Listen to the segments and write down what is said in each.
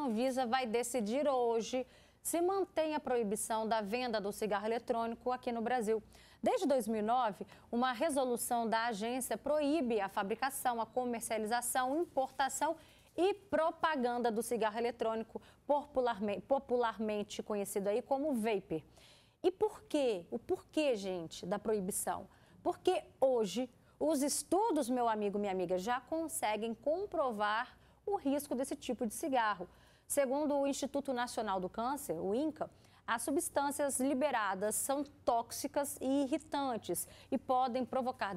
Anvisa vai decidir hoje se mantém a proibição da venda do cigarro eletrônico aqui no Brasil. Desde 2009, uma resolução da agência proíbe a fabricação, a comercialização, importação e propaganda do cigarro eletrônico, popularmente conhecido aí como vapor. E por quê? O porquê, gente, da proibição? Porque hoje os estudos, meu amigo, minha amiga, já conseguem comprovar o risco desse tipo de cigarro. Segundo o Instituto Nacional do Câncer, o INCA, as substâncias liberadas são tóxicas e irritantes e podem provocar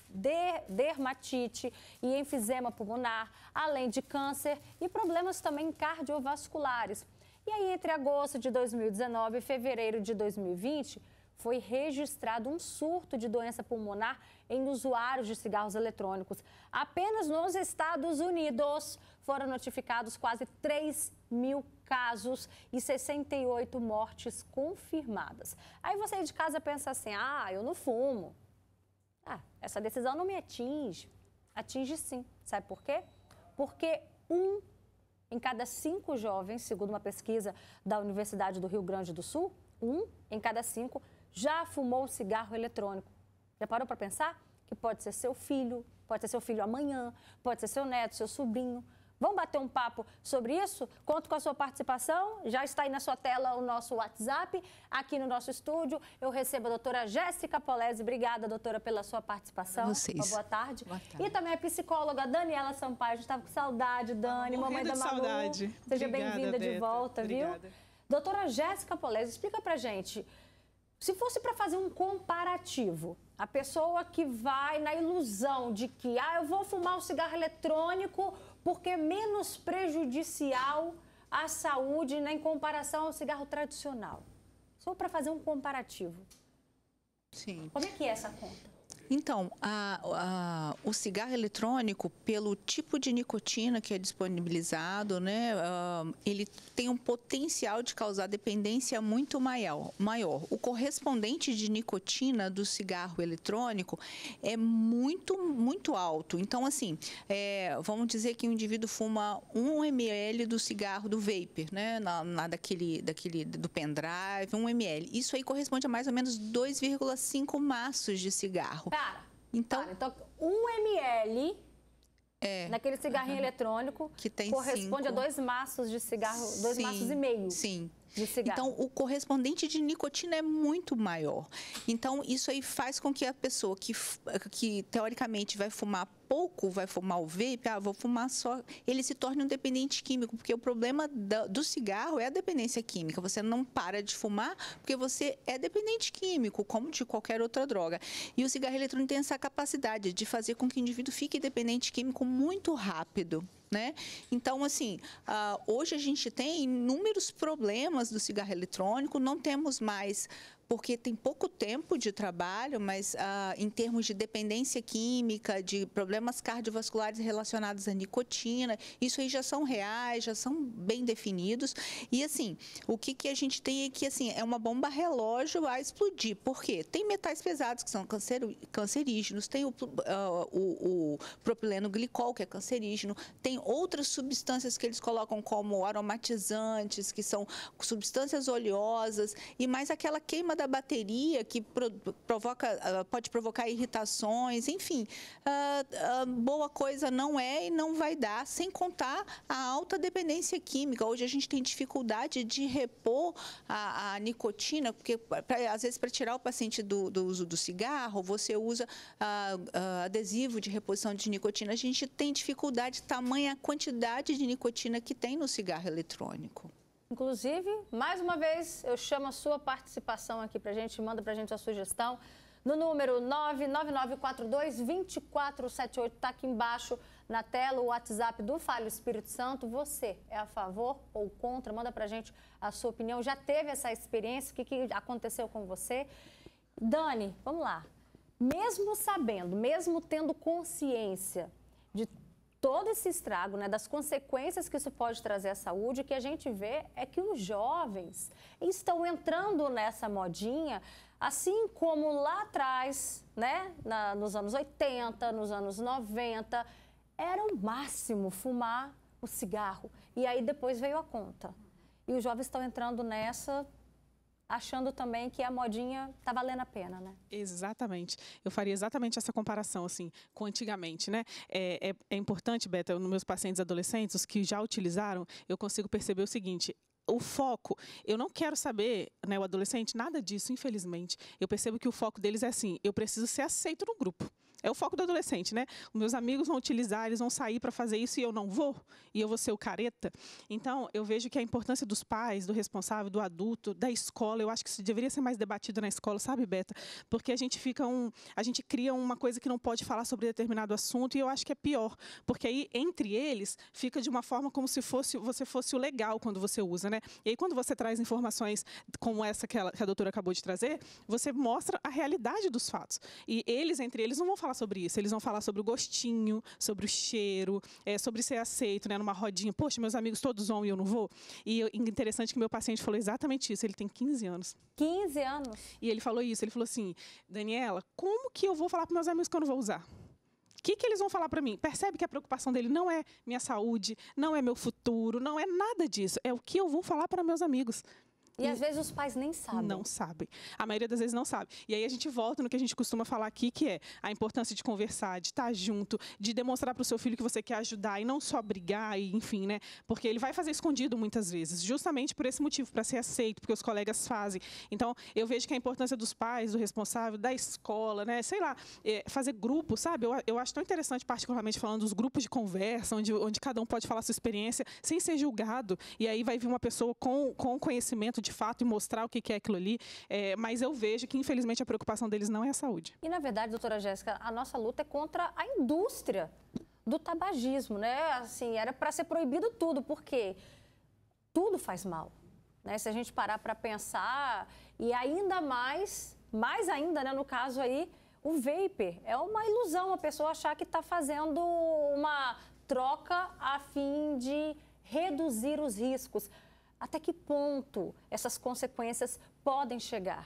dermatite e enfisema pulmonar, além de câncer e problemas também cardiovasculares. E aí, entre agosto de 2019 e fevereiro de 2020, foi registrado um surto de doença pulmonar em usuários de cigarros eletrônicos. Apenas nos Estados Unidos foram notificados quase 3.000 casos e 68 mortes confirmadas. Aí você aí de casa pensa assim, eu não fumo. Essa decisão não me atinge. Atinge sim. Sabe por quê? Porque 1 em cada 5 jovens, segundo uma pesquisa da Universidade do Rio Grande do Sul, 1 em cada 5 já fumou cigarro eletrônico. Já parou para pensar? Que pode ser seu filho, pode ser seu filho amanhã, pode ser seu neto, seu sobrinho. Vamos bater um papo sobre isso? Conto com a sua participação. Já está aí na sua tela o nosso WhatsApp. Aqui no nosso estúdio, eu recebo a doutora Jéssica Polese. Obrigada, doutora, pela sua participação. Vocês. Boa tarde. Boa tarde. E também a psicóloga Daniela Sampaio. A gente estava com saudade, Dani, mamãe da Malu. Saudade. Seja bem-vinda de volta, Obrigada. viu? Doutora Jéssica Polese, explica pra gente. Se fosse para fazer um comparativo, a pessoa que vai na ilusão de que eu vou fumar um cigarro eletrônico porque é menos prejudicial à saúde em comparação ao cigarro tradicional. Só para fazer um comparativo. Sim. Como é que é essa conta? Então, o cigarro eletrônico, pelo tipo de nicotina que é disponibilizado, né, ele tem um potencial de causar dependência muito maior. O correspondente de nicotina do cigarro eletrônico é muito alto. Então, assim, vamos dizer que o indivíduo fuma 1 ml do cigarro, do vapor, né, do pendrive, 1 ml. Isso aí corresponde a mais ou menos 2,5 maços de cigarro. Então 1 ml naquele cigarrinho eletrônico que tem corresponde a 2 maços de cigarro, 2 maços e meio. Sim. De cigarro. Então, o correspondente de nicotina é muito maior. Então, isso aí faz com que a pessoa que teoricamente vai fumar pouco, vai fumar o vape, vou fumar só, ele se torne um dependente químico, porque o problema do cigarro é a dependência química. Você não para de fumar porque você é dependente químico, como de qualquer outra droga. E o cigarro eletrônico tem essa capacidade de fazer com que o indivíduo fique dependente químico muito rápido. Né? Então, assim, hoje a gente tem inúmeros problemas do cigarro eletrônico, não temos mais, porque tem pouco tempo de trabalho, mas em termos de dependência química, de problemas cardiovasculares relacionados à nicotina, isso aí já são reais, já são bem definidos. E, assim, o que a gente tem é que, assim, é uma bomba relógio a explodir. Por quê? Tem metais pesados que são cancerígenos, tem o propileno glicol, que é cancerígeno, tem outras substâncias que eles colocam como aromatizantes, que são substâncias oleosas, e mais aquela queima da bateria que pode provocar irritações, enfim, boa coisa não é e não vai dar, sem contar a alta dependência química. Hoje a gente tem dificuldade de repor a nicotina, porque às vezes para tirar o paciente do uso do cigarro, você usa adesivo de reposição de nicotina. A gente tem dificuldade tamanha a quantidade de nicotina que tem no cigarro eletrônico. Inclusive, mais uma vez, eu chamo a sua participação aqui pra gente, manda pra gente a sugestão no número 99942-2478, tá aqui embaixo na tela o WhatsApp do Fale Espírito Santo. Você é a favor ou contra? Manda pra gente a sua opinião. Já teve essa experiência? O que aconteceu com você? Dani, vamos lá. Mesmo sabendo, mesmo tendo consciência de todo esse estrago, né, das consequências que isso pode trazer à saúde, o que a gente vê é que os jovens estão entrando nessa modinha, assim como lá atrás, né, nos anos 80, nos anos 90, era o máximo fumar o cigarro. e aí depois veio a conta. E os jovens estão entrando nessa, achando também que a modinha está valendo a pena, né? Exatamente. Eu faria exatamente essa comparação, assim, com antigamente, né? É importante, Beta, nos meus pacientes adolescentes, os que já utilizaram, eu consigo perceber o seguinte: o foco, eu não quero saber, né, o adolescente, nada disso, infelizmente. Eu percebo que o foco deles é assim: eu preciso ser aceito no grupo. É o foco do adolescente, né? Os meus amigos vão utilizar, eles vão sair para fazer isso e eu não vou, e eu vou ser o careta. Então, eu vejo que a importância dos pais, do responsável, do adulto, da escola, eu acho que isso deveria ser mais debatido na escola, sabe, Beta? Porque a gente cria uma coisa que não pode falar sobre determinado assunto, e eu acho que é pior, porque aí, entre eles, fica de uma forma como se você fosse o legal quando você usa, né? E aí, quando você traz informações como essa que a doutora acabou de trazer, você mostra a realidade dos fatos. E eles, entre eles, não vão falar sobre isso, eles vão falar sobre o gostinho, sobre o cheiro, sobre ser aceito, né, numa rodinha. Poxa, meus amigos todos vão e eu não vou. E interessante que meu paciente falou exatamente isso, ele tem 15 anos. 15 anos? E ele falou isso, ele falou assim: Daniela, como que eu vou falar para meus amigos que eu não vou usar? O que eles vão falar para mim? Percebe que a preocupação dele não é minha saúde, não é meu futuro, não é nada disso, é o que eu vou falar para meus amigos. E às vezes os pais nem sabem. Não sabem. A maioria das vezes não sabe. E aí a gente volta no que a gente costuma falar aqui, que é a importância de conversar, de estar junto, de demonstrar para o seu filho que você quer ajudar e não só brigar, e, enfim, né? Porque ele vai fazer escondido muitas vezes, justamente por esse motivo, para ser aceito, porque os colegas fazem. Então, eu vejo que a importância dos pais, do responsável, da escola, né? Sei lá, fazer grupos, sabe? Eu acho tão interessante, particularmente falando dos grupos de conversa, onde cada um pode falar a sua experiência sem ser julgado. E aí vai vir uma pessoa com conhecimento de fato e mostrar o que é aquilo ali, mas eu vejo que, infelizmente, a preocupação deles não é a saúde. E, na verdade, doutora Jéssica, a nossa luta é contra a indústria do tabagismo, né? Assim, era para ser proibido tudo, porque tudo faz mal, né? Se a gente parar para pensar, e ainda mais ainda, né, no caso aí, o vapor. É uma ilusão a pessoa achar que está fazendo uma troca a fim de reduzir os riscos. Até que ponto essas consequências podem chegar?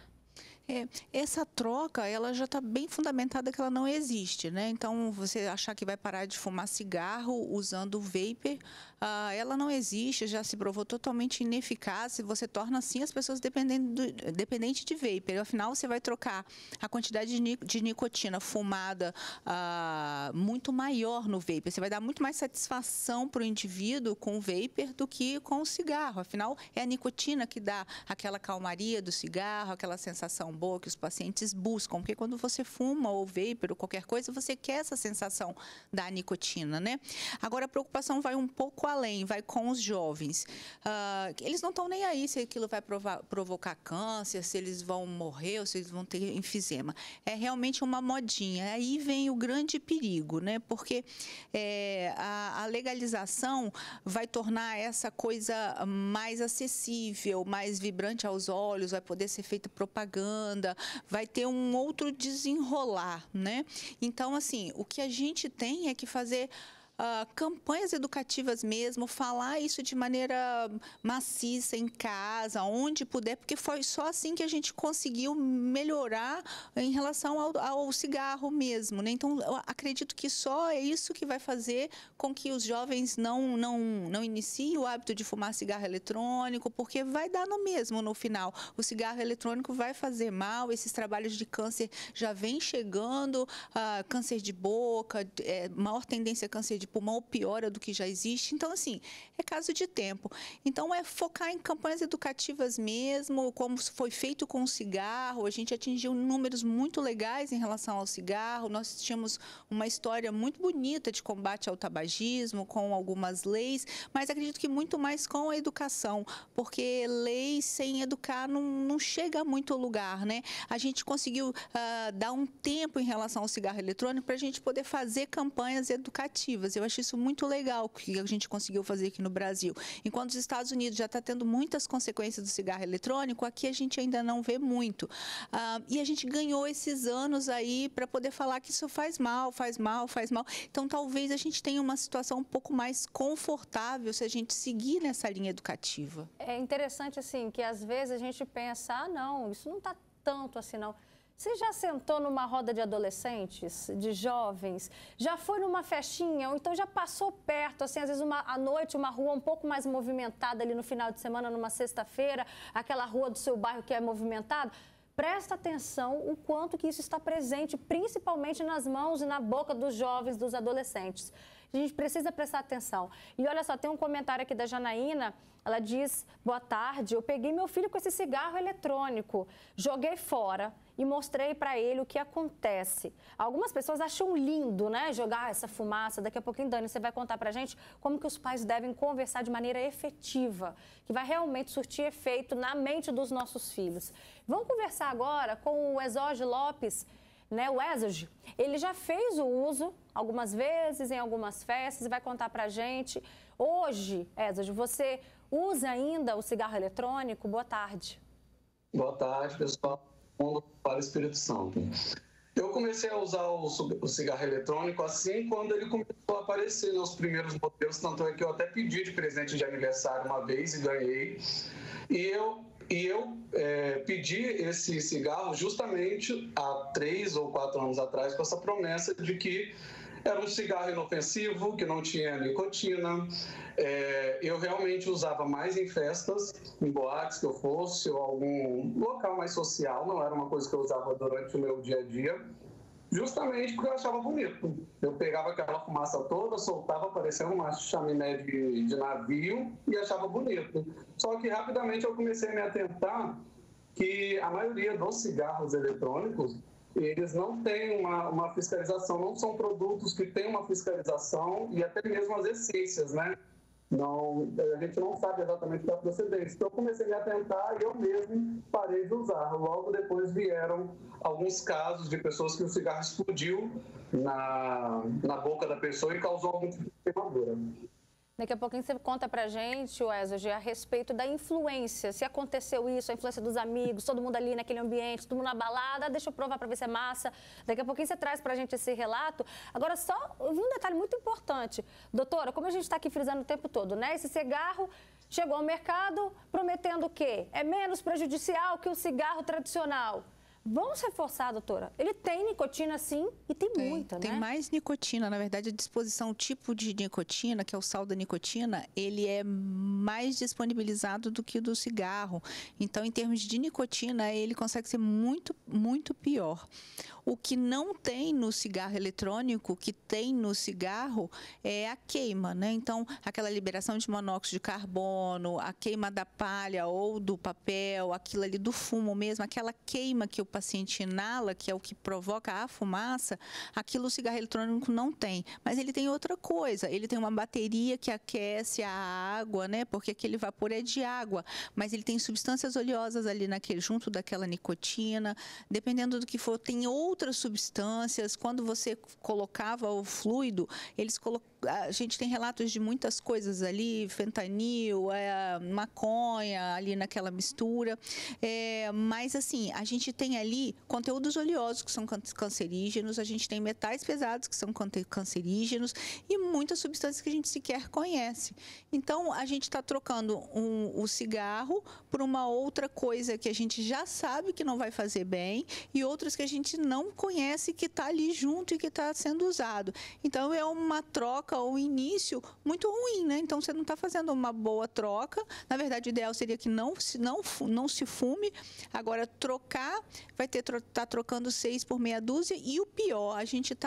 Essa troca, ela já está bem fundamentada que ela não existe, né? Então, você achar que vai parar de fumar cigarro usando o vapor, ela não existe, já se provou totalmente ineficaz, e você torna, assim, as pessoas dependentes de vapor. Afinal, você vai trocar a quantidade de nicotina fumada muito maior no vapor. Você vai dar muito mais satisfação para o indivíduo com o vapor do que com o cigarro. Afinal, é a nicotina que dá aquela calmaria do cigarro, aquela sensação boa que os pacientes buscam, porque quando você fuma ou vapor ou qualquer coisa, você quer essa sensação da nicotina, né? Agora, a preocupação vai um pouco além, vai com os jovens. Eles não estão nem aí se aquilo vai provocar câncer, se eles vão morrer ou se eles vão ter enfisema. É realmente uma modinha. Aí vem o grande perigo, né? Porque a legalização vai tornar essa coisa mais acessível, mais vibrante aos olhos, vai poder ser feita propaganda, vai ter um outro desenrolar, né? Então, assim, o que a gente tem é que fazer campanhas educativas mesmo, falar isso de maneira maciça em casa, onde puder, porque foi só assim que a gente conseguiu melhorar em relação ao cigarro mesmo, né? Então, eu acredito que só é isso que vai fazer com que os jovens não iniciem o hábito de fumar cigarro eletrônico, porque vai dar no mesmo no final. O cigarro eletrônico vai fazer mal, esses trabalhos de câncer já vêm chegando, câncer de boca, maior tendência a câncer de pulmão, piora do que já existe. Então, assim, é caso de tempo. Então, é focar em campanhas educativas mesmo, como foi feito com o cigarro. A gente atingiu números muito legais em relação ao cigarro. Nós tínhamos uma história muito bonita de combate ao tabagismo, com algumas leis, mas acredito que muito mais com a educação, porque leis sem educar não chega a muito lugar, né? A gente conseguiu dar um tempo em relação ao cigarro eletrônico para a gente poder fazer campanhas educativas. Eu acho isso muito legal que a gente conseguiu fazer aqui no Brasil. Enquanto os Estados Unidos já está tendo muitas consequências do cigarro eletrônico, aqui a gente ainda não vê muito. E a gente ganhou esses anos aí para poder falar que isso faz mal, faz mal, faz mal. Então, talvez a gente tenha uma situação um pouco mais confortável se a gente seguir nessa linha educativa. É interessante, assim, que às vezes a gente pensa, não, isso não está tanto assim, não. Você já sentou numa roda de adolescentes, de jovens? Já foi numa festinha? Ou então já passou perto, assim, às vezes à noite, uma rua um pouco mais movimentada ali no final de semana, numa sexta-feira, aquela rua do seu bairro que é movimentada? Presta atenção o quanto que isso está presente, principalmente nas mãos e na boca dos jovens, dos adolescentes. A gente precisa prestar atenção. E olha só, tem um comentário aqui da Janaína. Ela diz, boa tarde, eu peguei meu filho com esse cigarro eletrônico, joguei fora e mostrei para ele o que acontece. Algumas pessoas acham lindo, né, jogar essa fumaça. Daqui a pouquinho, Dani, você vai contar para a gente como que os pais devem conversar de maneira efetiva, que vai realmente surtir efeito na mente dos nossos filhos. Vamos conversar agora com o Exoge Lopes, né, o Exoge. Ele já fez o uso algumas vezes em algumas festas e vai contar para a gente. Hoje, Exoge, você usa ainda o cigarro eletrônico? Boa tarde. Boa tarde, pessoal. Para o Espírito Santo. Eu comecei a usar o cigarro eletrônico assim quando ele começou a aparecer nos primeiros modelos, tanto é que eu até pedi de presente de aniversário uma vez e ganhei. E eu pedi esse cigarro justamente há 3 ou 4 anos atrás com essa promessa de que era um cigarro inofensivo, que não tinha nicotina. Eu realmente usava mais em festas, em boates que eu fosse, ou algum local mais social. Não era uma coisa que eu usava durante o meu dia a dia, justamente porque eu achava bonito. Eu pegava aquela fumaça toda, soltava, parecendo uma chaminé de navio, e achava bonito. Só que rapidamente eu comecei a me atentar que a maioria dos cigarros eletrônicos, eles não têm uma fiscalização, não são produtos que têm uma fiscalização, e até mesmo as essências, né? Não, a gente não sabe exatamente da procedência. Então eu comecei a me atentar e eu mesmo parei de usar. Logo depois vieram alguns casos de pessoas que o cigarro explodiu na boca da pessoa e causou algum tipo de queimadura. Daqui a pouquinho você conta pra gente, Exoge, a respeito da influência. Se aconteceu isso, a influência dos amigos, todo mundo ali naquele ambiente, todo mundo na balada, deixa eu provar pra ver se é massa. Daqui a pouquinho você traz pra gente esse relato. Agora, só um detalhe muito importante. Doutora, como a gente está aqui frisando o tempo todo, né? Esse cigarro chegou ao mercado prometendo o quê? É menos prejudicial que o cigarro tradicional. Vamos reforçar, doutora. Ele tem nicotina, sim, e tem muita, né? Tem mais nicotina. Na verdade, a disposição, o tipo de nicotina, que é o sal da nicotina, ele é mais disponibilizado do que o do cigarro. Então, em termos de nicotina, ele consegue ser muito, muito pior. O que não tem no cigarro eletrônico, o que tem no cigarro, é a queima, né? Então, aquela liberação de monóxido de carbono, a queima da palha ou do papel, aquilo ali do fumo mesmo, aquela queima que o paciente inala, que é o que provoca a fumaça, aquilo o cigarro eletrônico não tem. Mas ele tem outra coisa, ele tem uma bateria que aquece a água, né? Porque aquele vapor é de água, mas ele tem substâncias oleosas ali junto daquela nicotina. Dependendo do que for, tem outras substâncias. Quando você colocava o fluido, a gente tem relatos de muitas coisas ali, fentanil, maconha ali naquela mistura. Mas assim, a gente tem ali conteúdos oleosos que são cancerígenos, a gente tem metais pesados que são cancerígenos e muitas substâncias que a gente sequer conhece. Então, a gente está trocando o cigarro por uma outra coisa que a gente já sabe que não vai fazer bem e outras que a gente não conhece que está ali junto e que está sendo usado. Então, é uma troca ou início muito ruim, né? Então, você não está fazendo uma boa troca. Na verdade, o ideal seria que não se fume. Agora, trocar, vai estar trocando 6 por meia dúzia. E o pior,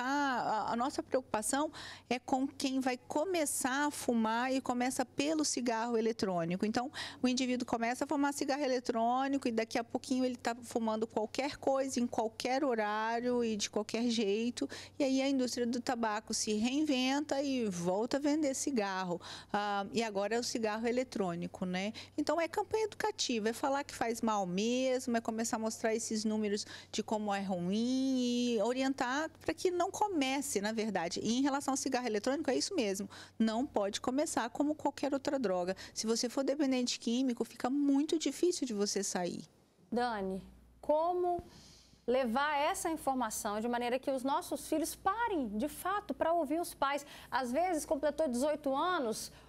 a nossa preocupação é com quem vai começar a fumar e começa pelo cigarro eletrônico. Então, o indivíduo começa a fumar cigarro eletrônico e daqui a pouquinho ele está fumando qualquer coisa, em qualquer horário e de qualquer jeito. E aí a indústria do tabaco se reinventa e volta a vender cigarro. E agora é o cigarro eletrônico, né? Então, é campanha educativa, é falar que faz mal mesmo, é começar a mostrar esses números de como é ruim e orientar para que não comece, na verdade. E em relação ao cigarro eletrônico, é isso mesmo. Não pode começar como qualquer outra droga. Se você for dependente químico, fica muito difícil de você sair. Dani, como levar essa informação de maneira que os nossos filhos parem, de fato, para ouvir os pais? Às vezes, completou 18 anos,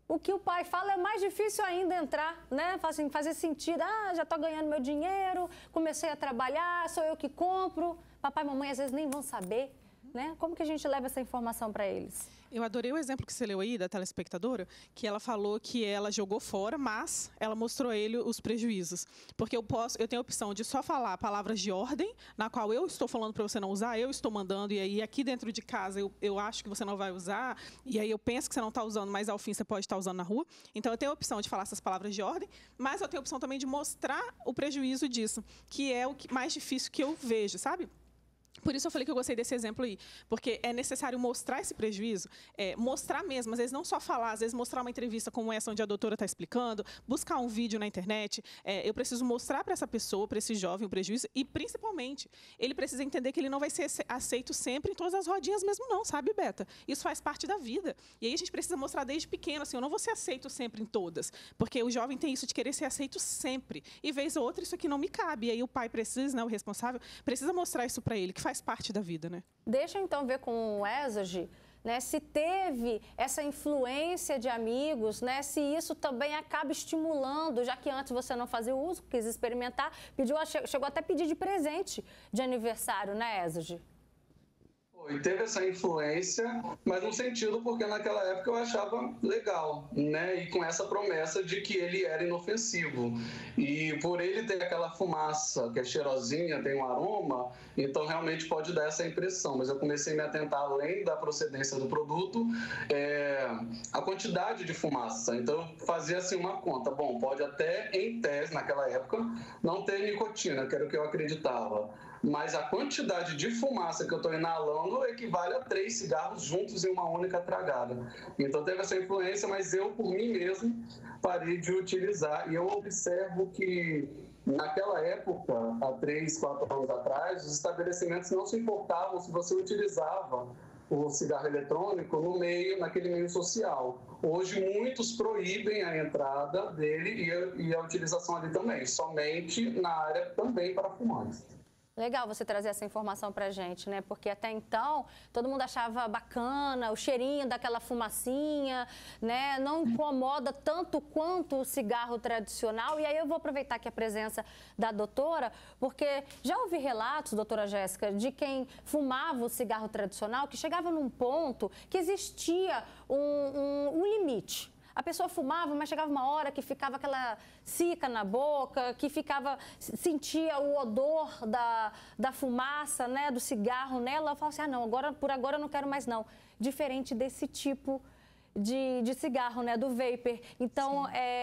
o que o pai fala é mais difícil ainda entrar, né? Fazer sentido. Ah, já estou ganhando meu dinheiro, comecei a trabalhar, sou eu que compro. Papai e mamãe às vezes nem vão saber, né? Como que a gente leva essa informação para eles? Eu adorei o exemplo que você leu aí da telespectadora, que ela falou que ela jogou fora, mas ela mostrou a ele os prejuízos. Porque eu tenho a opção de só falar palavras de ordem, na qual eu estou falando para você não usar, eu estou mandando, e aí aqui dentro de casa eu acho que você não vai usar, e aí eu penso que você não está usando, mas ao fim você pode estar usando na rua. Então eu tenho a opção de falar essas palavras de ordem, mas eu tenho a opção também de mostrar o prejuízo disso, que é o mais difícil que eu vejo, sabe? Por isso eu falei que eu gostei desse exemplo aí, porque é necessário mostrar esse prejuízo, mostrar mesmo, às vezes não só falar, às vezes mostrar uma entrevista como essa onde a doutora está explicando, buscar um vídeo na internet, eu preciso mostrar para essa pessoa, para esse jovem o prejuízo e, principalmente, ele precisa entender que ele não vai ser aceito sempre em todas as rodinhas mesmo não, sabe, Beta? Isso faz parte da vida. E aí a gente precisa mostrar desde pequeno, assim, eu não vou ser aceito sempre em todas, porque o jovem tem isso de querer ser aceito sempre, e vez ou outra isso aqui não me cabe, e aí o pai precisa, né, o responsável, precisa mostrar isso para ele, que faz parte da vida, né? Deixa eu então ver com o Exogy, né, se teve essa influência de amigos, né, se isso também acaba estimulando, já que antes você não fazia uso, quis experimentar, chegou até a pedir de presente de aniversário, né, Exogy? E teve essa influência, mas no sentido porque naquela época eu achava legal, né? E com essa promessa de que ele era inofensivo. E por ele ter aquela fumaça que é cheirosinha, tem um aroma, então realmente pode dar essa impressão. Mas eu comecei a me atentar, além da procedência do produto, a quantidade de fumaça. Então eu fazia assim uma conta. Bom, pode até, em tese, naquela época, não ter nicotina, que era o que eu acreditava. Mas a quantidade de fumaça que eu estou inalando equivale a 3 cigarros juntos em uma única tragada. Então teve essa influência, mas eu, por mim mesmo, parei de utilizar. E eu observo que, naquela época, há 3, 4 anos atrás, os estabelecimentos não se importavam se você utilizava o cigarro eletrônico naquele meio social. Hoje, muitos proíbem a entrada dele e a utilização ali também, somente na área também para fumantes. Legal você trazer essa informação pra gente, né? Porque até então, todo mundo achava bacana o cheirinho daquela fumacinha, né? Não incomoda tanto quanto o cigarro tradicional. E aí eu vou aproveitar aqui a presença da doutora, porque já ouvi relatos, doutora Jéssica, de quem fumava o cigarro tradicional, que chegava num ponto que existia um limite. A pessoa fumava, mas chegava uma hora que ficava aquela cica na boca, que sentia o odor da fumaça, né, do cigarro nela. Eu falava assim, não, por agora eu não quero mais não. Diferente desse tipo de cigarro, né, do vapor. Então,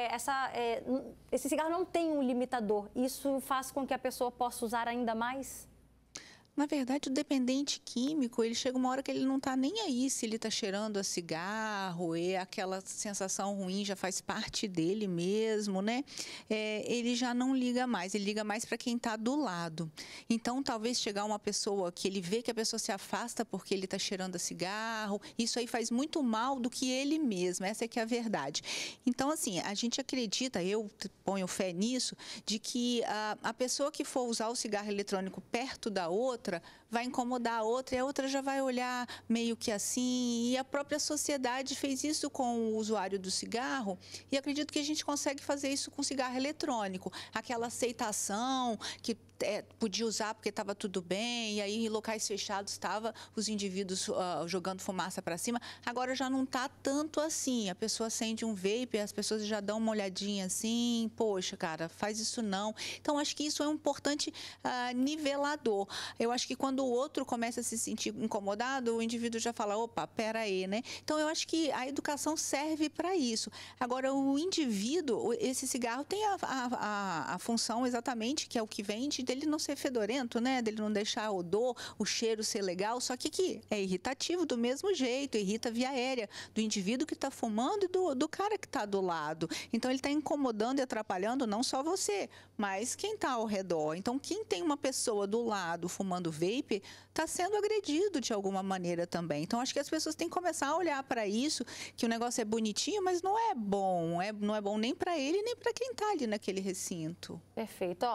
esse cigarro não tem um limitador. Isso faz com que a pessoa possa usar ainda mais? Na verdade, o dependente químico, ele chega uma hora que ele não está nem aí se ele está cheirando a cigarro, e aquela sensação ruim já faz parte dele mesmo, né? Ele já não liga mais, ele liga mais para quem está do lado. Então, talvez chegar uma pessoa que ele vê que a pessoa se afasta porque ele está cheirando a cigarro, isso aí faz muito mal do que ele mesmo, essa é que é a verdade. Então, assim, a gente acredita, eu ponho fé nisso, de que a pessoa que for usar o cigarro eletrônico perto da outra, vai incomodar a outra e a outra já vai olhar meio que assim. E a própria sociedade fez isso com o usuário do cigarro e acredito que a gente consegue fazer isso com cigarro eletrônico. Aquela aceitação que podia usar porque estava tudo bem, e aí em locais fechados estava os indivíduos jogando fumaça para cima. Agora já não está tanto assim. A pessoa acende um vape, as pessoas já dão uma olhadinha assim, poxa, cara, faz isso não. Então, acho que isso é um importante nivelador. Eu acho que quando o outro começa a se sentir incomodado, o indivíduo já fala, opa, pera aí, né? Então, eu acho que a educação serve para isso. Agora, o indivíduo, esse cigarro tem a função exatamente, que é o que vende, dele não ser fedorento, né? Dele não deixar odor, o cheiro ser legal, só que é irritativo do mesmo jeito, irrita a via aérea do indivíduo que está fumando e do cara que está do lado. Então, ele está incomodando e atrapalhando não só você, mas quem está ao redor. Então, quem tem uma pessoa do lado fumando vape, está sendo agredido de alguma maneira também. Então, acho que as pessoas têm que começar a olhar para isso, que o negócio é bonitinho, mas não é bom. Não é bom nem para ele, nem para quem está ali naquele recinto. Perfeito. Ó,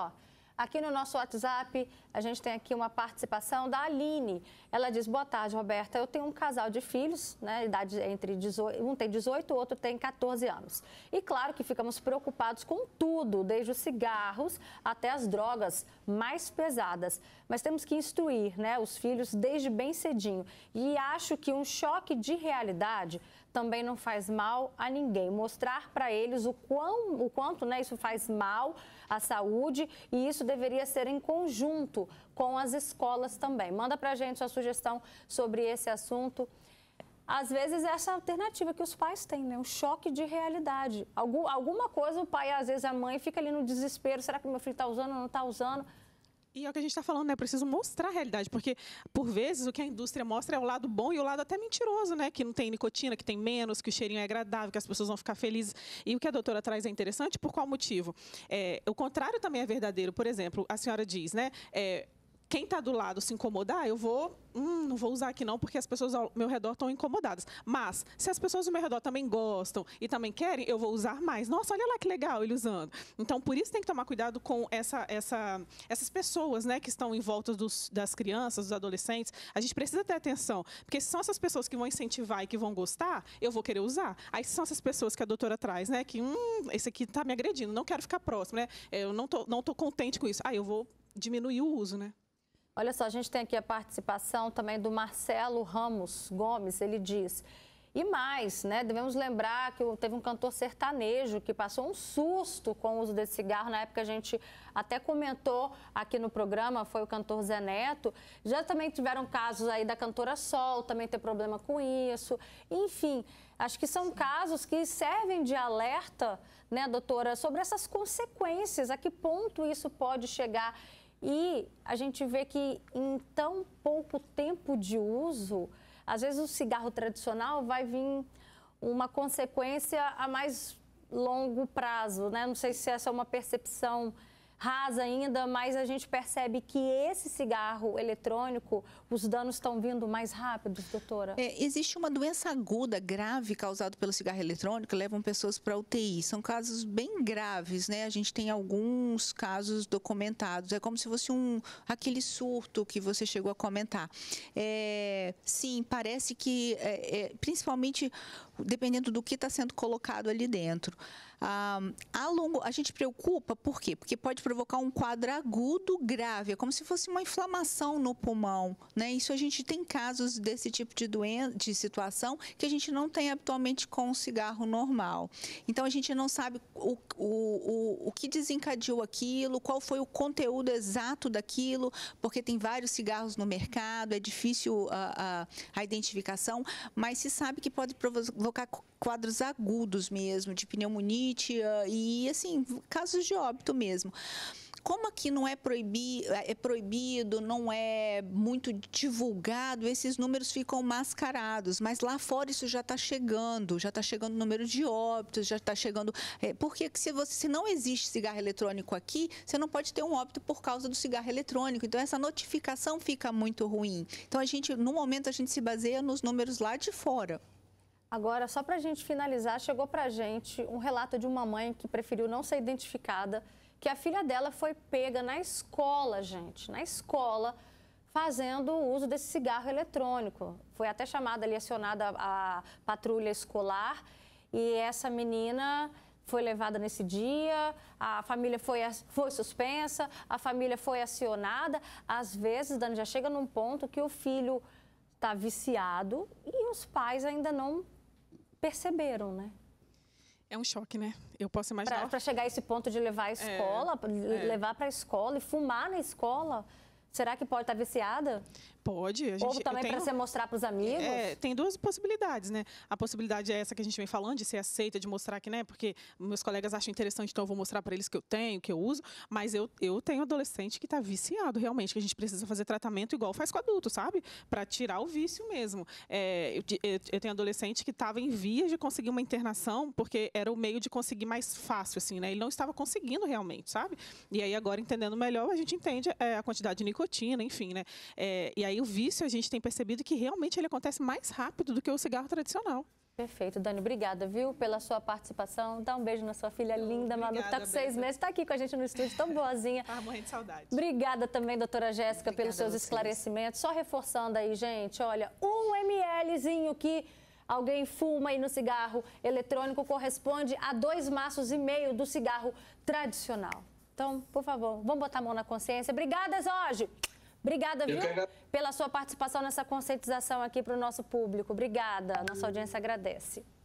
Aqui no nosso WhatsApp, a gente tem aqui uma participação da Aline. Ela diz, boa tarde, Roberta. Eu tenho um casal de filhos, né, idade entre 18, um tem 18, o outro tem 14 anos. E claro que ficamos preocupados com tudo, desde os cigarros até as drogas mais pesadas. Mas temos que instruir, né, os filhos desde bem cedinho. E acho que um choque de realidade também não faz mal a ninguém. Mostrar para eles o quanto, né, isso faz mal à saúde, e isso deveria ser em conjunto com as escolas também. Manda para a gente sua sugestão sobre esse assunto. Às vezes, essa alternativa que os pais têm, né? Um choque de realidade. Alguma coisa, o pai, às vezes, a mãe fica ali no desespero. Será que meu filho está usando ou não está usando? E é o que a gente está falando, né? Preciso mostrar a realidade, porque, por vezes, o que a indústria mostra é o lado bom e o lado até mentiroso, né? Que não tem nicotina, que tem menos, que o cheirinho é agradável, que as pessoas vão ficar felizes. E o que a doutora traz é interessante, por qual motivo? O contrário também é verdadeiro. Por exemplo, a senhora diz, né? Quem está do lado se incomodar, eu vou... não vou usar aqui não, porque as pessoas ao meu redor estão incomodadas. Mas, se as pessoas ao meu redor também gostam e também querem, eu vou usar mais. Nossa, olha lá que legal ele usando. Então, por isso tem que tomar cuidado com essas pessoas, né, que estão em volta das crianças, dos adolescentes. A gente precisa ter atenção, porque se são essas pessoas que vão incentivar e que vão gostar, eu vou querer usar. Aí, se são essas pessoas que a doutora traz, né, que esse aqui está me agredindo, não quero ficar próximo, né, eu não tô contente com isso. Aí, eu vou diminuir o uso, né. Olha só, a gente tem aqui a participação também do Marcelo Ramos Gomes. Ele diz, e mais, né? Devemos lembrar que teve um cantor sertanejo que passou um susto com o uso desse cigarro. Na época a gente até comentou aqui no programa, foi o cantor Zé Neto. Já também tiveram casos aí da cantora Sol, também ter problema com isso. Enfim, acho que são casos que servem de alerta, né, doutora, sobre essas consequências, a que ponto isso pode chegar. E a gente vê que em tão pouco tempo de uso, às vezes o cigarro tradicional vai vir uma consequência a mais longo prazo, né? Não sei se essa é uma percepção rasa ainda, mas a gente percebe que esse cigarro eletrônico, os danos estão vindo mais rápidos, doutora? Existe uma doença aguda, grave, causada pelo cigarro eletrônico, levam pessoas para UTI. São casos bem graves, né? A gente tem alguns casos documentados. É como se fosse aquele surto que você chegou a comentar. Sim, parece que, principalmente dependendo do que está sendo colocado ali dentro. A gente preocupa, por quê? Porque pode provocar um quadro agudo grave, é como se fosse uma inflamação no pulmão, né? Isso a gente tem casos desse tipo de situação que a gente não tem habitualmente com o cigarro normal. Então, a gente não sabe o que desencadeou aquilo, qual foi o conteúdo exato daquilo, porque tem vários cigarros no mercado, é difícil a identificação, mas se sabe que pode provocar quadros agudos mesmo, de pneumonite e, assim, casos de óbito mesmo. Como aqui não é proibido, não é muito divulgado, esses números ficam mascarados, mas lá fora isso já está chegando o número de óbitos, já está chegando... porque se não existe cigarro eletrônico aqui, você não pode ter um óbito por causa do cigarro eletrônico, então essa notificação fica muito ruim. Então, no momento, a gente se baseia nos números lá de fora. Agora, só para a gente finalizar, chegou para a gente um relato de uma mãe que preferiu não ser identificada, que a filha dela foi pega na escola, gente, na escola, fazendo uso desse cigarro eletrônico. Foi até chamada ali, acionada a patrulha escolar, e essa menina foi levada nesse dia, a família foi suspensa, a família foi acionada. Às vezes, Dani, já chega num ponto que o filho está viciado e os pais ainda não perceberam, né? É um choque, né? Eu posso imaginar. Para chegar a esse ponto de levar a escola, levar para a escola e fumar na escola, será que pode estar viciada? Pode. Ou também para você mostrar para os amigos? Tem duas possibilidades, né? A possibilidade é essa que a gente vem falando, de ser aceita, de mostrar que, né? Porque meus colegas acham interessante, então eu vou mostrar para eles que eu tenho, que eu uso. Mas eu tenho adolescente que está viciado, realmente, que a gente precisa fazer tratamento igual faz com adulto, sabe? Para tirar o vício mesmo. Eu tenho adolescente que estava em vias de conseguir uma internação, porque era o meio de conseguir mais fácil, assim, né? Ele não estava conseguindo realmente, sabe? E aí, agora, entendendo melhor, a gente entende a quantidade de nicotina, enfim, né? E aí o vício, a gente tem percebido que realmente ele acontece mais rápido do que o cigarro tradicional. Perfeito, Dani, obrigada, viu, pela sua participação. Dá um beijo na sua filha linda, Manu, que está com 6 meses, está aqui com a gente no estúdio, tão boazinha. Estava morrendo de saudade. Obrigada também, doutora Jéssica, pelos seus esclarecimentos. Só reforçando aí, gente, olha, 1 mlzinho que alguém fuma aí no cigarro eletrônico corresponde a 2,5 maços do cigarro tradicional. Então, por favor, vamos botar a mão na consciência. Obrigada, Jorge. Obrigada, viu, pela sua participação nessa conscientização aqui para o nosso público. Obrigada. Nossa audiência agradece.